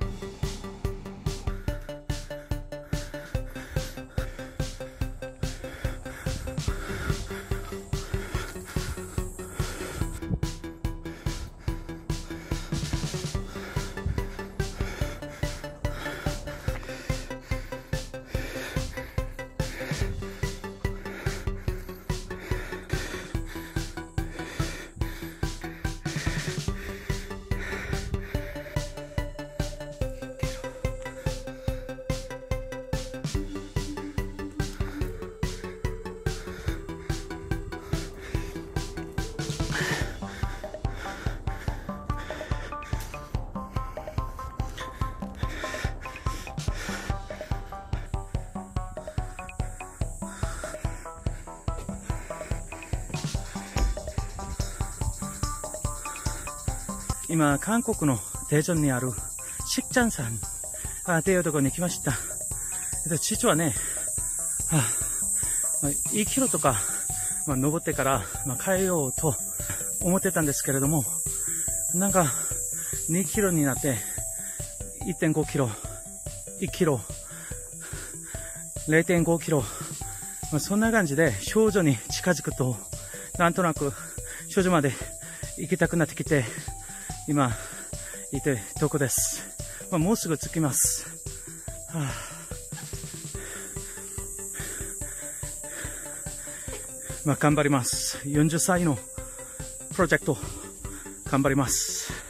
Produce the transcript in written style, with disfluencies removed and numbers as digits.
今、韓国の대전にある식잔산っていうところに来ました。実はね、1キロとか、登ってから、帰ようと思ってたんですけれども、なんか2キロになって 1.5 キロ、1キロ、0.5 キロ、そんな感じで頂上に近づくと、なんとなく頂上まで行きたくなってきて、今いてとこです。もうすぐ着きます。頑張ります。40歳のプロジェクト頑張ります。